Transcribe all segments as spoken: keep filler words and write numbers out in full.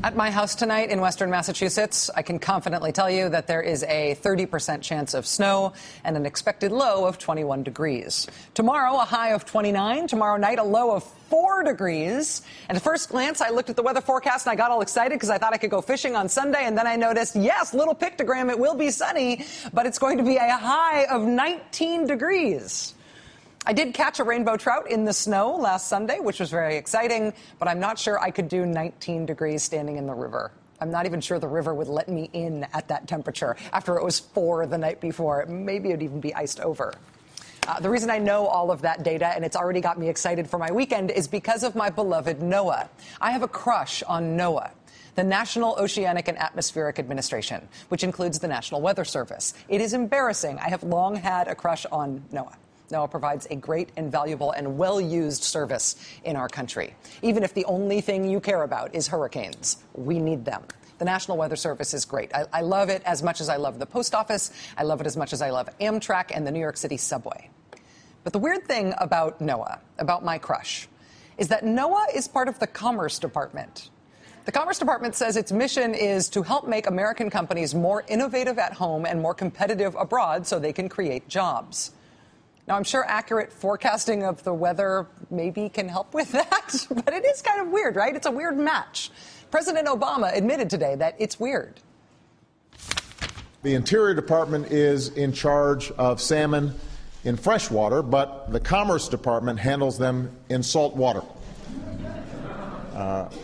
At my house tonight in western Massachusetts, I can confidently tell you that there is a thirty percent chance of snow and an expected low of twenty-one degrees. Tomorrow, a high of twenty-nine. Tomorrow night, a low of four degrees. And at first glance, I looked at the weather forecast and I got all excited because I thought I could go fishing on Sunday. And then I noticed, yes, little pictogram, it will be sunny, but it's going to be a high of nineteen degrees. I did catch a rainbow trout in the snow last Sunday, which was very exciting, but I'm not sure I could do nineteen degrees standing in the river. I'm not even sure the river would let me in at that temperature after it was four the night before. Maybe it would even be iced over. Uh, the reason I know all of that data, and it's already got me excited for my weekend, is because of my beloved NOAA. I have a crush on NOAA, the National Oceanic and Atmospheric Administration, which includes the National Weather Service. It is embarrassing. I have long had a crush on NOAA. NOAA provides a great and valuable and well-used service in our country. Even if the only thing you care about is hurricanes, we need them. The National Weather Service is great. I, I love it as much as I love the post office. I love it as much as I love Amtrak and the New York City subway. But the weird thing about NOAA, about my crush, is that NOAA is part of the Commerce Department. The Commerce Department says its mission is to help make American companies more innovative at home and more competitive abroad so they can create jobs. Now, I'm sure accurate forecasting of the weather maybe can help with that, but it is kind of weird, right? It's a weird match. President Obama admitted today that it's weird. The Interior Department is in charge of salmon in freshwater, but the Commerce Department handles them in salt water. Uh,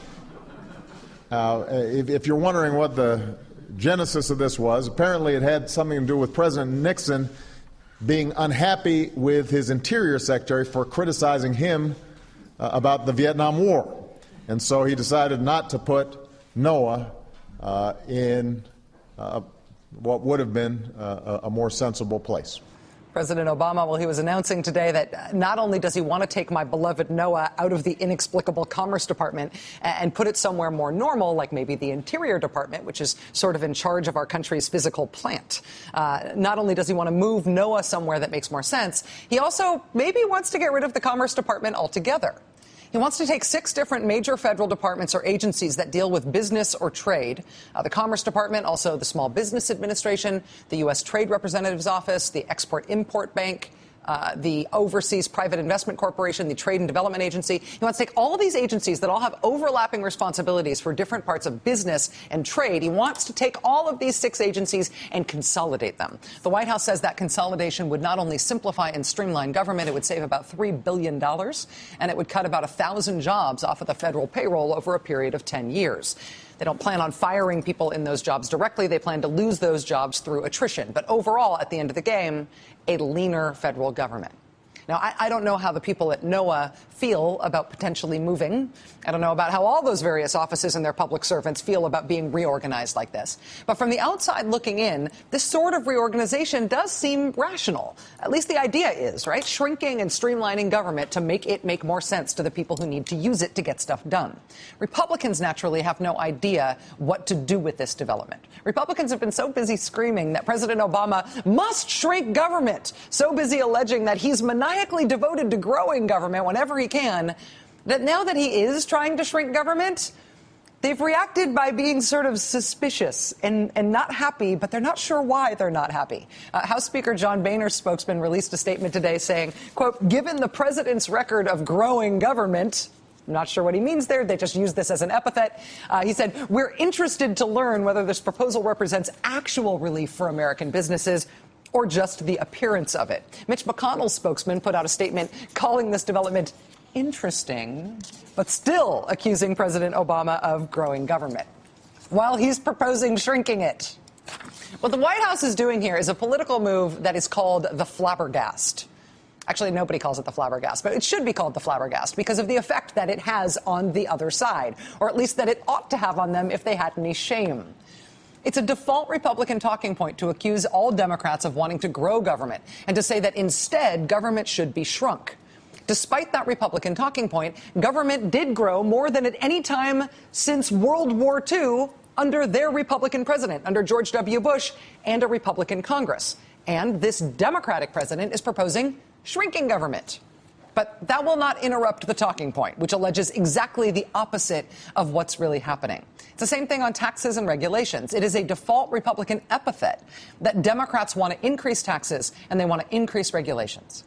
uh, if, if you're wondering what the genesis of this was, apparently it had something to do with President Nixon being unhappy with his Interior Secretary for criticizing him uh, about the Vietnam War. And so he decided not to put NOAA uh, in uh, what would have been uh, a more sensible place. President Obama, well, he was announcing today that not only does he want to take my beloved NOAA out of the inexplicable Commerce Department and put it somewhere more normal, like maybe the Interior Department, which is sort of in charge of our country's physical plant. Uh, not only does he want to move NOAA somewhere that makes more sense, he also maybe wants to get rid of the Commerce Department altogether. He wants to take six different major federal departments or agencies that deal with business or trade, uh, the Commerce Department, also the Small Business Administration, the U S Trade Representative's Office, the Export-Import Bank, uh, the Overseas Private Investment Corporation, the Trade and Development Agency. He wants to take all of these agencies that all have overlapping responsibilities for different parts of business and trade. He wants to take all of these six agencies and consolidate them. The White House says that consolidation would not only simplify and streamline government, it would save about three billion dollars, and it would cut about one thousand jobs off of the federal payroll over a period of ten years. They don't plan on firing people in those jobs directly. They plan to lose those jobs through attrition. But overall, at the end of the game, a leaner federal government. Now, I, I don't know how the people at NOAA feel about potentially moving. I don't know about how all those various offices and their public servants feel about being reorganized like this. But from the outside looking in, this sort of reorganization does seem rational. At least the idea is, right? Shrinking and streamlining government to make it make more sense to the people who need to use it to get stuff done. Republicans naturally have no idea what to do with this development. Republicans have been so busy screaming that President Obama must shrink government, so busy alleging that he's maniacally devoted to growing government whenever he can, that now that he is trying to shrink government, they've reacted by being sort of suspicious and, and not happy, but they're not sure why they're not happy. Uh, House Speaker John Boehner's spokesman released a statement today saying, quote, given the president's record of growing government, I'm not sure what he means there. They just use this as an epithet. Uh, he said, we're interested to learn whether this proposal represents actual relief for American businesses or just the appearance of it. Mitch McConnell's spokesman put out a statement calling this development interesting, but still accusing President Obama of growing government, while he's proposing shrinking it. What the White House is doing here is a political move that is called the flabbergast. Actually, nobody calls it the flabbergast, but it should be called the flabbergast because of the effect that it has on the other side, or at least that it ought to have on them if they had any shame. It's a default Republican talking point to accuse all Democrats of wanting to grow government and to say that instead government should be shrunk. Despite that Republican talking point, government did grow more than at any time since World War Two under their Republican president, under George W. Bush, and a Republican Congress. And this Democratic president is proposing shrinking government. But that will not interrupt the talking point, which alleges exactly the opposite of what's really happening. It's the same thing on taxes and regulations. It is a default Republican epithet that Democrats want to increase taxes and they want to increase regulations.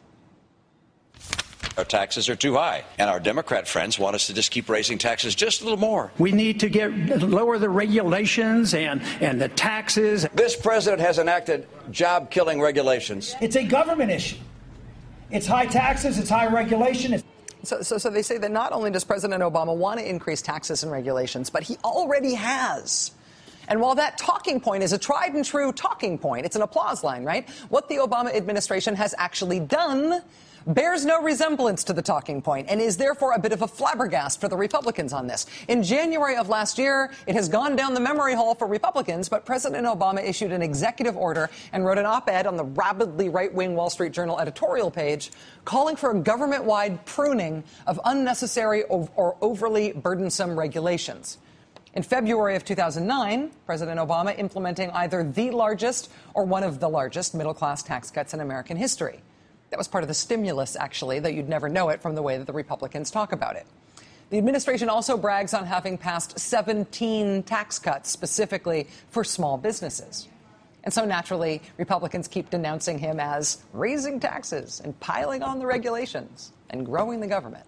Our taxes are too high, and our Democrat friends want us to just keep raising taxes just a little more. We need to get lower the regulations and, and the taxes. This president has enacted job-killing regulations. It's a government issue. It's high taxes, it's high regulation. It's So, so, so they say that not only does President Obama want to increase taxes and regulations, but he already has. And while that talking point is a tried and true talking point, it's an applause line, right? What the Obama administration has actually done bears no resemblance to the talking point and is therefore a bit of a flabbergast for the Republicans on this. In January of last year, it has gone down the memory hole for Republicans, but President Obama issued an executive order and wrote an op-ed on the rabidly right-wing Wall Street Journal editorial page calling for a government-wide pruning of unnecessary or overly burdensome regulations. In February of two thousand nine, President Obama implementing either the largest or one of the largest middle-class tax cuts in American history. That was part of the stimulus, actually, though you'd never know it from the way that the Republicans talk about it. The administration also brags on having passed seventeen tax cuts specifically for small businesses. And so naturally, Republicans keep denouncing him as raising taxes and piling on the regulations and growing the government.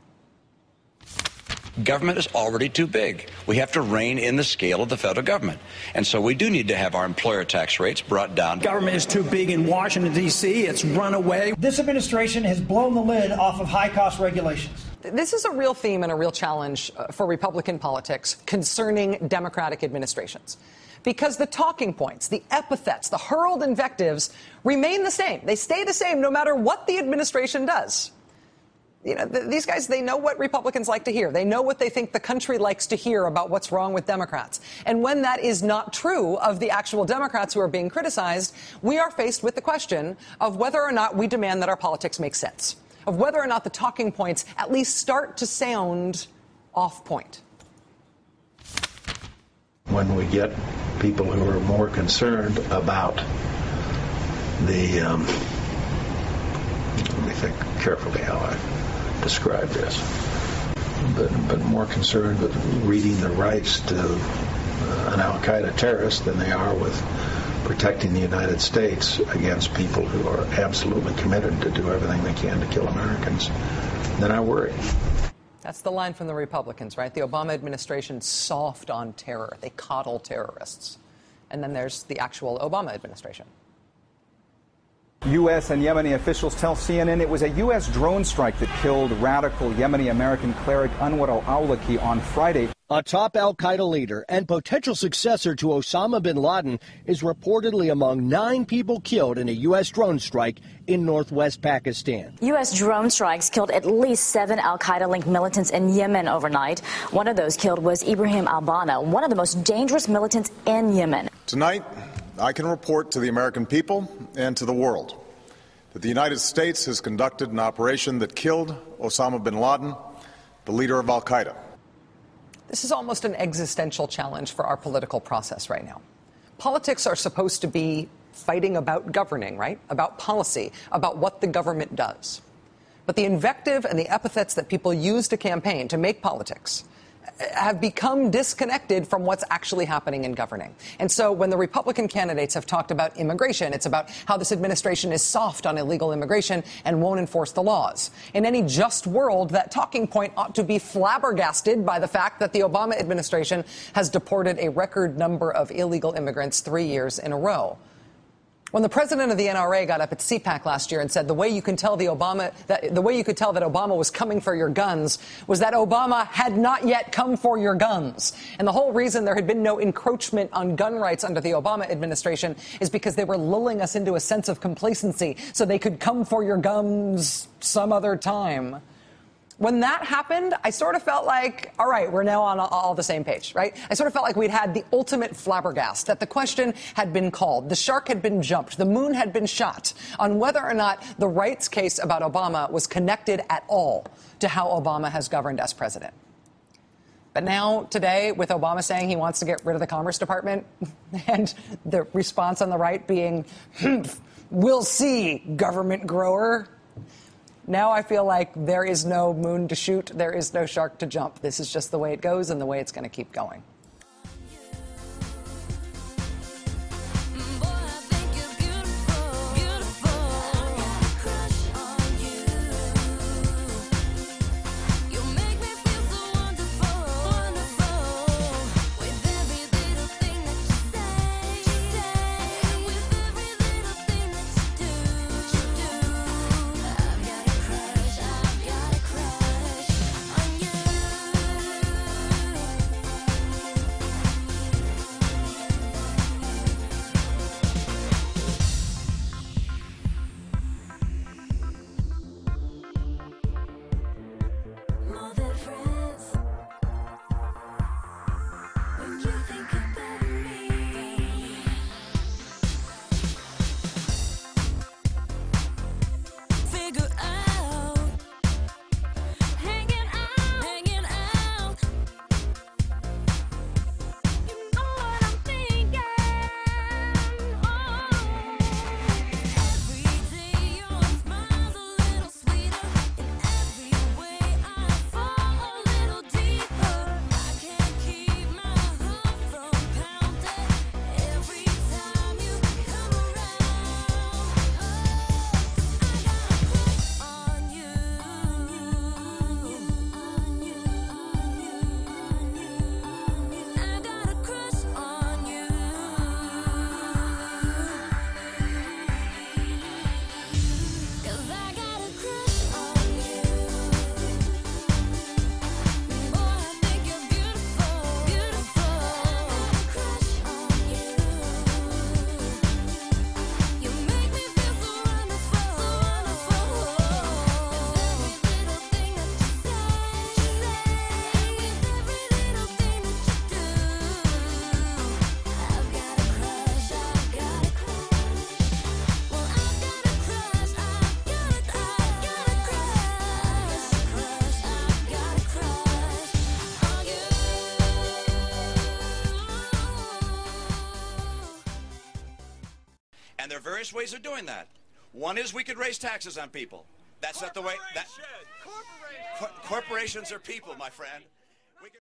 Government is already too big. We have to rein in the scale of the federal government. And so we do need to have our employer tax rates brought down. Government is too big in Washington, D C It's run away. This administration has blown the lid off of high-cost regulations. This is a real theme and a real challenge uh, for Republican politics concerning Democratic administrations. Because the talking points, the epithets, the hurled invectives remain the same. They stay the same no matter what the administration does. You know, th- these guys, they know what Republicans like to hear. They know what they think the country likes to hear about what's wrong with Democrats. And when that is not true of the actual Democrats who are being criticized, we are faced with the question of whether or not we demand that our politics make sense, of whether or not the talking points at least start to sound off point. When we get people who are more concerned about the, um, let me think carefully how I describe this, but, but more concerned with reading the rights to uh, an al-Qaeda terrorist than they are with protecting the United States against people who are absolutely committed to do everything they can to kill Americans, then I worry. That's the line from the Republicans, right? The Obama administration soft on terror. They coddle terrorists. And then there's the actual Obama administration. U S and Yemeni officials tell C N N it was a U S drone strike that killed radical Yemeni-American cleric Anwar al-Awlaki on Friday. A top al-Qaeda leader and potential successor to Osama bin Laden is reportedly among nine people killed in a U S drone strike in northwest Pakistan. U S drone strikes killed at least seven al-Qaeda-linked militants in Yemen overnight. One of those killed was Ibrahim al-Bana, one of the most dangerous militants in Yemen. Tonight, I can report to the American people and to the world that the United States has conducted an operation that killed Osama bin Laden, the leader of al-Qaeda. This is almost an existential challenge for our political process right now. Politics are supposed to be fighting about governing, right? About policy, about what the government does. But the invective and the epithets that people use to campaign, to make politics, have become disconnected from what's actually happening in governing. And so when the Republican candidates have talked about immigration, it's about how this administration is soft on illegal immigration and won't enforce the laws. In any just world, that talking point ought to be flabbergasted by the fact that the Obama administration has deported a record number of illegal immigrants three years in a row. When the president of the N R A got up at C PAC last year and said the way you can tell the Obama that the way you could tell that Obama was coming for your guns was that Obama had not yet come for your guns. And the whole reason there had been no encroachment on gun rights under the Obama administration is because they were lulling us into a sense of complacency so they could come for your guns some other time. When that happened, I sort of felt like, all right, we're now on all the same page, right? I sort of felt like we'd had the ultimate flabbergast, that the question had been called, the shark had been jumped, the moon had been shot on whether or not the rights case about Obama was connected at all to how Obama has governed as president. But now, today, with Obama saying he wants to get rid of the Commerce Department and the response on the right being, we'll see, government grower. Now I feel like there is no moon to shoot, there is no shark to jump. This is just the way it goes and the way it's going to keep going. And there are various ways of doing that. One is we could raise taxes on people. That's not the way. That, corporations. Co- corporations are people, my friend.